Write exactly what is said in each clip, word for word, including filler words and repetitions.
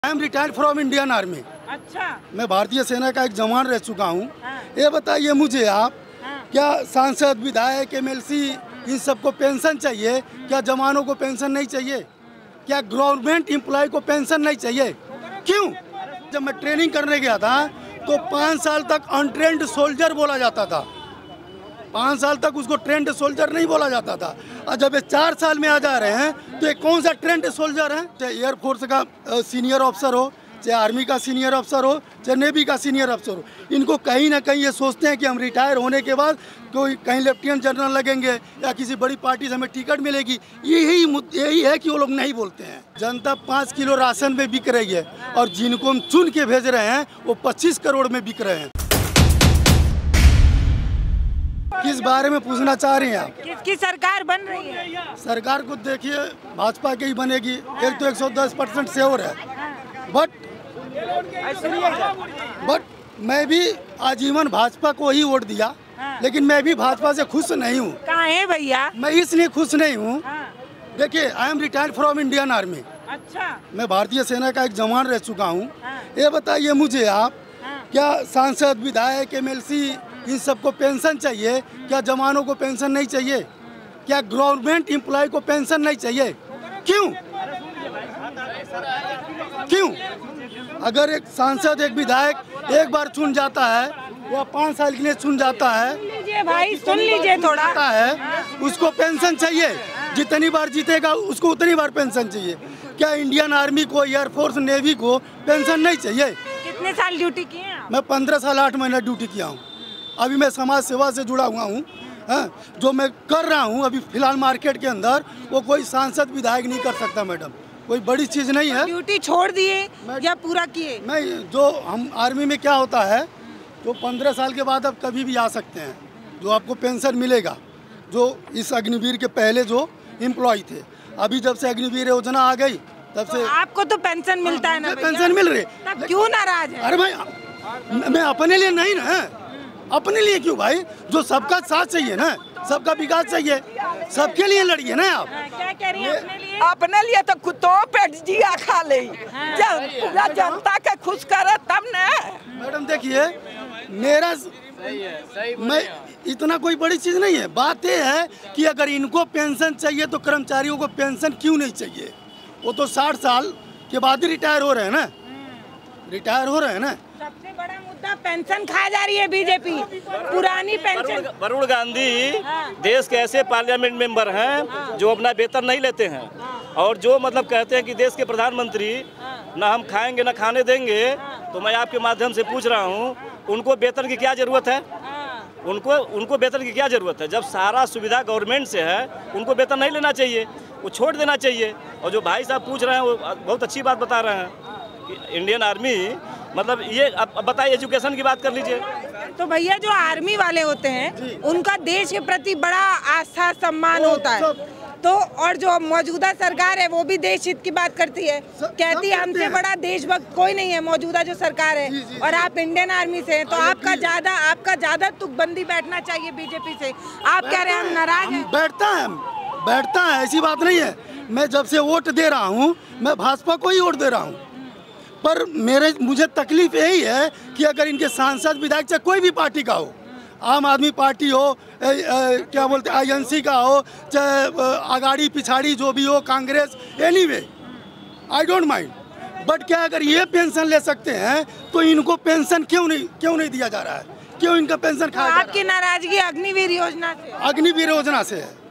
I am retired from Indian army. अच्छा, मैं भारतीय सेना का एक जवान रह चुका हूँ। हाँ। ये बताइए मुझे आप, हाँ। क्या सांसद, विधायक, एमएलसी इन सबको पेंशन चाहिए? क्या जवानों को पेंशन नहीं चाहिए? क्या गवर्नमेंट एम्प्लॉय को पेंशन नहीं चाहिए? क्यों? जब मैं ट्रेनिंग करने गया था तो पाँच साल तक अनट्रेंड सोल्जर बोला जाता था। पाँच साल तक उसको ट्रेंड सोल्जर नहीं बोला जाता था, और जब ये चार साल में आ जा रहे हैं तो ये कौन सा ट्रेंड सोल्जर है? चाहे एयरफोर्स का सीनियर ऑफिसर हो, चाहे आर्मी का सीनियर अफसर हो, चाहे नेवी का सीनियर अफसर हो, इनको कहीं ना कहीं ये सोचते हैं कि हम रिटायर होने के बाद कोई कहीं लेफ्टिनेंट जनरल लगेंगे या किसी बड़ी पार्टी से हमें टिकट मिलेगी। यही यही है कि वो लोग नहीं बोलते हैं। जनता पाँच किलो राशन में बिक रही है और जिनको हम चुन के भेज रहे हैं वो पच्चीस करोड़ में बिक रहे हैं। किस बारे में पूछना चाह रही हैं आप? किसकी सरकार बन रही है? सरकार को देखिए, भाजपा की ही बनेगी। एक तो एक सौ दस परसेंट श्योर है, बट बट मैं भी आजीवन भाजपा को ही वोट दिया, लेकिन मैं भी भाजपा से खुश नहीं हूँ। कहाँ है भैया? मैं इसलिए खुश नहीं हूँ, देखिए I am retired from Indian army. अच्छा, मैं भारतीय सेना का एक जवान रह चुका हूँ। ये बताइए मुझे आप, क्या सांसद, विधायक, एमएलसी इन सबको पेंशन चाहिए? क्या जवानों को पेंशन नहीं चाहिए? क्या गवर्नमेंट एम्प्लॉय को पेंशन नहीं चाहिए? क्यों? क्यों? अगर एक सांसद, एक विधायक एक बार चुन जाता है, वो पाँच साल के लिए चुन जाता है, लीजिए भाई, सुन लीजिए थोड़ा है, उसको पेंशन चाहिए। जितनी बार जीतेगा उसको उतनी बार पेंशन चाहिए। क्या इंडियन आर्मी को, एयरफोर्स, नेवी को पेंशन नहीं चाहिए? कितने साल ड्यूटी किए हैं आप? मैं पंद्रह साल आठ महीना ड्यूटी किया हूँ। अभी मैं समाज सेवा से जुड़ा हुआ हूँ। हाँ, जो मैं कर रहा हूँ अभी फिलहाल मार्केट के अंदर, वो कोई सांसद, विधायक नहीं कर सकता मैडम। कोई बड़ी चीज़ नहीं है। ड्यूटी छोड़ दिए या पूरा किए? मैं जो हम आर्मी में क्या होता है, तो पंद्रह साल के बाद आप कभी भी आ सकते हैं, जो आपको पेंशन मिलेगा। जो इस अग्निवीर के पहले जो एम्प्लॉय थे, अभी जब से अग्निवीर योजना आ गई तब से तो आपको तो पेंशन मिलता है ना? पेंशन मिल रही, तब क्यों नाराज है? अरे भाई, मैं अपने लिए नहीं ना, अपने लिए क्यों भाई? जो सबका साथ चाहिए ना, सबका विकास चाहिए, सबके लिए लड़िए ना आप। हाँ, क्या कह रही हैं अपने लिए? अपने लिए तो कुत्तों पेट जिया खा ले, जब पूरा जनता के खुश करे तब ना। मैडम देखिए, मेरा सही है, सही मैं इतना कोई बड़ी चीज नहीं है। बात यह है कि अगर इनको पेंशन चाहिए तो कर्मचारियों को पेंशन क्यों नहीं चाहिए? वो तो साठ साल के बाद ही रिटायर हो रहे हैं ना, रिटायर हो रहे हैं ना। सबसे बड़ा मुद्दा पेंशन खा जा रही है बीजेपी, पुरानी पेंशन। वरुण गांधी देश के ऐसे पार्लियामेंट मेंबर हैं जो अपना वेतन नहीं लेते हैं, और जो मतलब कहते हैं कि देश के प्रधानमंत्री ना हम खाएंगे ना खाने देंगे। तो मैं आपके माध्यम से पूछ रहा हूं, उनको वेतन की क्या जरूरत है? उनको उनको वेतन की क्या जरूरत है? जब सारा सुविधा गवर्नमेंट से है, उनको वेतन नहीं लेना चाहिए, वो छोड़ देना चाहिए। और जो भाई साहब पूछ रहे हैं वो बहुत अच्छी बात बता रहे हैं कि इंडियन आर्मी मतलब ये, अब बताइए एजुकेशन की बात कर लीजिए। तो भैया, जो आर्मी वाले होते हैं उनका देश के प्रति बड़ा आस्था, सम्मान होता है, तो और जो मौजूदा सरकार है वो भी देश हित की बात करती है, कहती है हमसे बड़ा देशभक्त कोई नहीं है मौजूदा जो सरकार है। और आप इंडियन आर्मी से हैं, तो आपका ज्यादा आपका ज्यादा तुकबंदी बैठना चाहिए बीजेपी से। आप कह रहे हैं हम नाराज हैं? बैठता है, बैठता है, ऐसी बात नहीं है। मैं जब से वोट दे रहा हूँ, मैं भाजपा को ही वोट दे रहा हूँ, पर मेरे मुझे तकलीफ यही है कि अगर इनके सांसद, विधायक, चाहे कोई भी पार्टी का हो, आम आदमी पार्टी हो, ए, ए, क्या बोलते हैं आईएनसी का हो, चाहे आगाड़ी पिछाड़ी जो भी हो, Congress, anyway I don't mind, but क्या अगर ये पेंशन ले सकते हैं तो इनको पेंशन क्यों नहीं क्यों नहीं दिया जा रहा है? क्यों इनका पेंशन खाया जा रहा है? आपकी नाराजगी अग्निवीर योजना से? अग्निवीर योजना से है।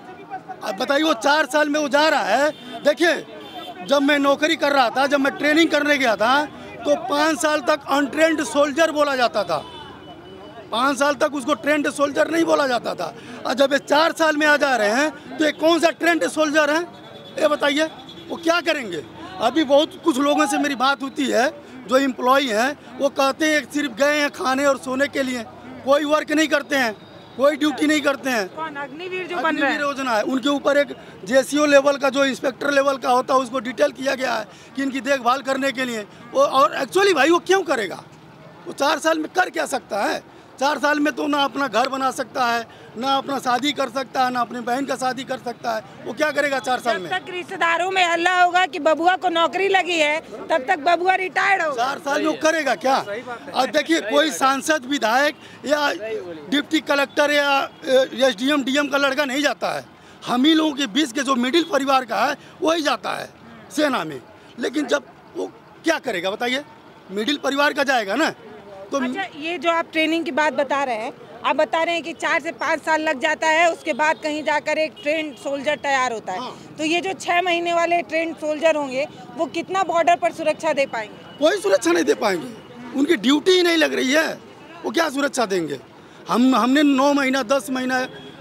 अब बताइए, वो चार साल में वो जा रहा है। देखिए, जब मैं नौकरी कर रहा था, जब मैं ट्रेनिंग करने गया था, तो पाँच साल तक अनट्रेंड सोल्जर बोला जाता था। पाँच साल तक उसको ट्रेंड सोल्जर नहीं बोला जाता था, और जब ये चार साल में आ जा रहे हैं तो ये कौन सा ट्रेंड सोल्जर है? ये बताइए, वो क्या करेंगे? अभी बहुत कुछ लोगों से मेरी बात होती है, जो एम्प्लॉय हैं, वो कहते हैं सिर्फ गए हैं खाने और सोने के लिए, कोई वर्क नहीं करते हैं, कोई ड्यूटी नहीं करते हैं। कौन? अग्निवीर जो बन रहा है? योजना है, उनके ऊपर एक जेसीओ लेवल का, जो इंस्पेक्टर लेवल का होता है, उसको डिटेल किया गया है कि इनकी देखभाल करने के लिए वो। और एक्चुअली भाई वो क्यों करेगा? वो चार साल में कर क्या सकता है? चार साल में तो ना अपना घर बना सकता है, ना अपना शादी कर सकता है, ना अपनी बहन का शादी कर सकता है। वो क्या करेगा चार साल में? जब तक रिश्तेदारों में हल्ला होगा कि बबुआ को नौकरी लगी है, तब तक बबुआ रिटायर्ड होगा। चार साल में वो करेगा क्या? अब देखिए, कोई सांसद, विधायक या डिप्टी कलेक्टर या S D M D M का लड़का नहीं जाता है। हम ही लोगों के बीच के जो मिडिल परिवार का है वही जाता है सेना में। लेकिन जब वो क्या करेगा बताइए? मिडिल परिवार का जाएगा ना। तो अच्छा, ये जो आप ट्रेनिंग की बात बता रहे हैं, आप बता रहे हैं कि चार से पाँच साल लग जाता है, उसके बाद कहीं जाकर एक ट्रेंड सोल्जर तैयार होता है। हाँ। तो ये जो छः महीने वाले ट्रेंड सोल्जर होंगे, वो कितना बॉर्डर पर सुरक्षा दे पाएंगे? कोई सुरक्षा नहीं दे पाएंगे, उनकी ड्यूटी ही नहीं लग रही है, वो क्या सुरक्षा देंगे? हम हमने नौ महीना दस महीना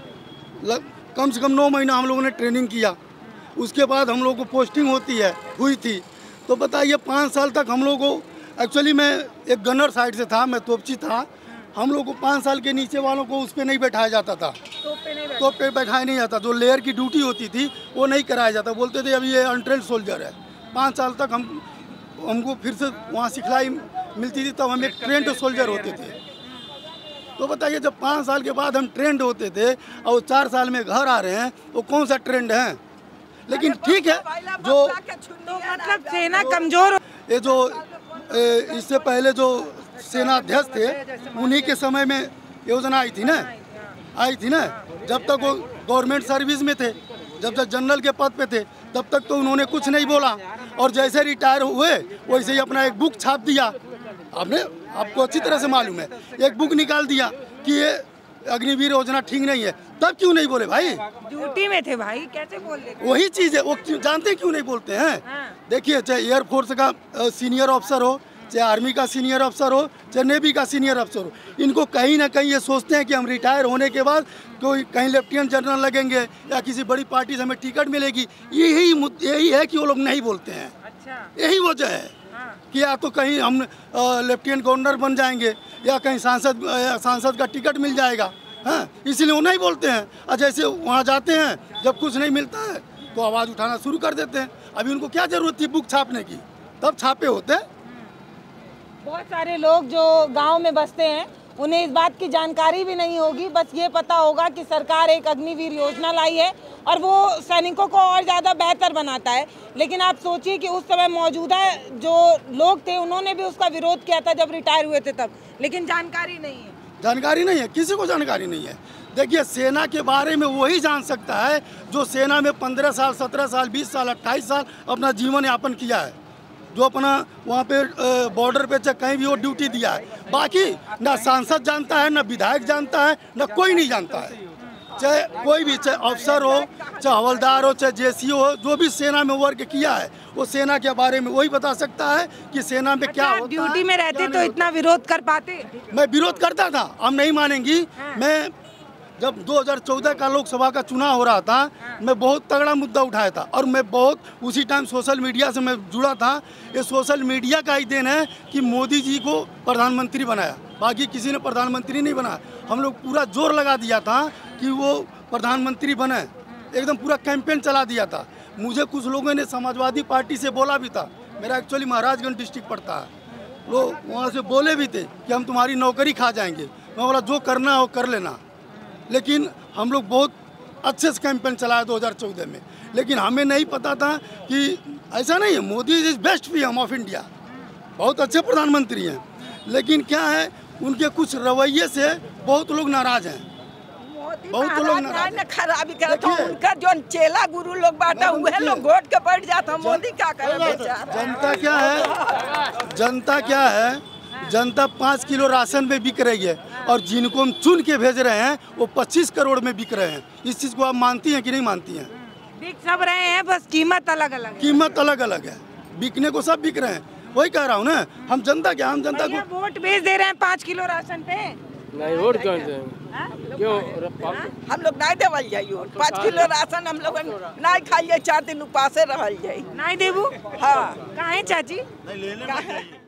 लग, कम से कम नौ महीना हम लोगों ने ट्रेनिंग किया, उसके बाद हम लोग को पोस्टिंग होती है हुई थी। तो बताइए, पाँच साल तक हम लोग को, एक्चुअली मैं एक गनर साइड से था, मैं तोपची था, हम लोग को पाँच साल के नीचे वालों को उस पर नहीं बैठाया जाता था, तोप पे बैठाया नहीं जाता। जो लेयर की ड्यूटी होती थी वो नहीं कराया जाता, बोलते थे अभी ये अनट्रेंड सोल्जर है। पाँच साल तक हम हमको फिर से वहाँ सिखलाई मिलती थी, तब हम एक ट्रेंड सोल्जर होते थे। तो बताइए, जब पाँच साल के बाद हम ट्रेंड होते थे और चार साल में घर आ रहे हैं, तो कौन सा ट्रेंड है? लेकिन ठीक है, जो मतलब सेना कमजोर, ये जो इससे पहले जो सेना अध्यक्ष थे, उन्हीं के समय में योजना आई थी ना आई थी ना जब तक वो गवर्नमेंट सर्विस में थे, जब तक जनरल के पद पे थे, तब तक तो उन्होंने कुछ नहीं बोला। और जैसे रिटायर हुए वैसे ही अपना एक बुक छाप दिया। आपने आपको अच्छी तरह से मालूम है, एक बुक निकाल दिया कि ये अग्निवीर योजना ठीक नहीं है। तब क्यों नहीं बोले भाई? ड्यूटी में थे भाई, कैसे बोल रहे? वही चीज़ है, वो जानते क्यों नहीं बोलते हैं? हाँ। देखिए, चाहे एयरफोर्स का सीनियर ऑफिसर हो, चाहे आर्मी का सीनियर अफसर हो, चाहे नेवी का सीनियर अफसर हो, इनको कहीं ना कहीं ये सोचते हैं कि हम रिटायर होने के बाद कोई कहीं लेफ्टिनेंट जनरल लगेंगे या किसी बड़ी पार्टी से हमें टिकट मिलेगी। यही यही है कि वो लोग नहीं बोलते हैं। अच्छा। यही वजह है कि या तो कहीं हम लेफ्टिनेंट गवर्नर बन जाएंगे या कहीं सांसद सांसद का टिकट मिल जाएगा। हाँ, इसीलिए वो नहीं बोलते हैं। और जैसे वहाँ जाते हैं, जब कुछ नहीं मिलता है तो आवाज़ उठाना शुरू कर देते हैं। अभी उनको क्या ज़रूरत थी बुक छापने की? तब छापे होते। बहुत सारे लोग जो गांव में बसते हैं, उन्हें इस बात की जानकारी भी नहीं होगी, बस ये पता होगा कि सरकार एक अग्निवीर योजना लाई है और वो सैनिकों को और ज़्यादा बेहतर बनाता है। लेकिन आप सोचिए कि उस समय मौजूदा जो लोग थे, उन्होंने भी उसका विरोध किया था जब रिटायर हुए थे तब, लेकिन जानकारी नहीं है। जानकारी नहीं है, किसी को जानकारी नहीं है। देखिए, सेना के बारे में वही जान सकता है जो सेना में पंद्रह साल सत्रह साल बीस साल अट्ठाईस साल अपना जीवन यापन किया है, जो अपना वहाँ पे बॉर्डर पे चाहे कहीं भी वो ड्यूटी दिया है। बाकी ना सांसद जानता है, ना विधायक जानता है, ना कोई नहीं जानता है। चाहे कोई भी, चाहे अफसर हो, चाहे हवलदार हो, चाहे जेसी हो, जो भी सेना में वर्क किया है, वो सेना के बारे में वही बता सकता है कि सेना में क्या होता है। ड्यूटी में रहते तो इतना विरोध कर पाते? मैं विरोध करता था, हम नहीं मानेंगी। मैं जब दो हज़ार चौदह का लोकसभा का चुनाव हो रहा था, मैं बहुत तगड़ा मुद्दा उठाया था और मैं बहुत उसी टाइम सोशल मीडिया से मैं जुड़ा था। ये सोशल मीडिया का ही देन है कि मोदी जी को प्रधानमंत्री बनाया, बाकी किसी ने प्रधानमंत्री नहीं बनाया। हम लोग पूरा जोर लगा दिया था कि वो प्रधानमंत्री बने, एकदम पूरा कैंपेन चला दिया था। मुझे कुछ लोगों ने समाजवादी पार्टी से बोला भी था, मेरा एक्चुअली महाराजगंज डिस्ट्रिक्ट पड़ता है, लोग वहाँ से बोले भी थे कि हम तुम्हारी नौकरी खा जाएंगे। मैं बोला जो करना हो कर लेना। लेकिन हम लोग बहुत अच्छे से कैंपेन चलाया दो हज़ार चौदह में, लेकिन हमें नहीं पता था कि ऐसा नहीं है। Modi is best PM of India, बहुत अच्छे प्रधानमंत्री हैं, लेकिन क्या है, उनके कुछ रवैये से बहुत लोग नाराज हैं। बहुत लोग नाराज हैं। खराबी करता हूं, उनका जो चेला गुरु लोग बांटा हुए लोग वोट के बैठ जाता। मोदी क्या करे बेचारा? जनता क्या है, जनता क्या है, जनता पाँच किलो राशन में बिक रही है और जिनको हम चुन के भेज रहे हैं वो पच्चीस करोड़ में बिक रहे हैं। इस चीज़ को आप मानती हैं कि नहीं मानती हैं? बिक सब रहे हैं, बस कीमत अलग अलग है। कीमत अलग अलग है, बिकने को सब बिक रहे हैं। वही कह रहा हूँ ना, हम जनता क्या, हम जनता को वोट बेच दे रहे हैं पाँच किलो राशन पे। नहीं वोट क्यों क्यों हम लोग नहीं देवल जाइए पाँच किलो राशन, हम लोग नहीं खाइए, चार दिन उपासे रह जाइए। नहीं देबू? हाँ। कहाँ है चाची?